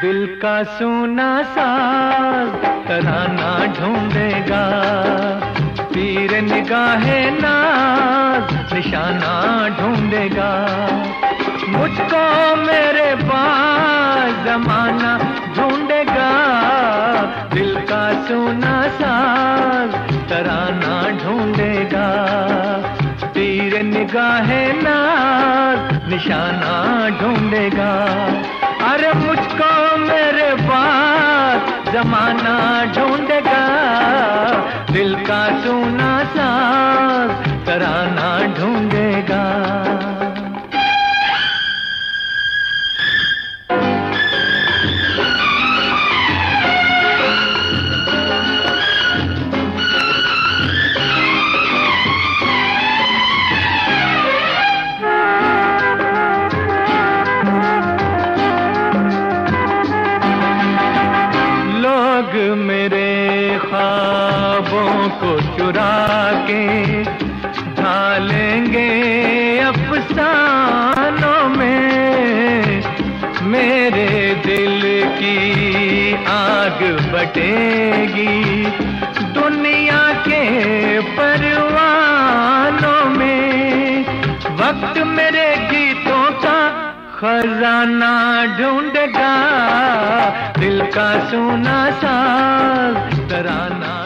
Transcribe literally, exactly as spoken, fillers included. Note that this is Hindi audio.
दिल का सोना साज तराना ढूंढेगा, तीर निगाहे नाज निशाना ढूंढेगा। मुझको मेरे पास जमाना ढूंढेगा, दिल का सोना साज तराना ढूंढेगा, तीर निगाहे नाज निशाना ढूंढेगा। अरे मुझको मेरे पास जमाना ढूंढेगा, दिल का सोना साज तराना ढूंढेगा। मेरे ख्वाबों को चुरा के ढालेंगे अफसानों में, मेरे दिल की आग बटेगी दुनिया के परवानों में। वक्त मेरे गीतों का खजाना ढूंढेगा, दिल का सोना साज तराना